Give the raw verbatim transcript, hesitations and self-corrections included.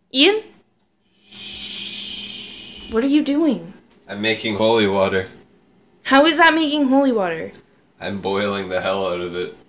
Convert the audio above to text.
Ian? What are you doing? I'm making holy water. How is that making holy water? I'm boiling the hell out of it.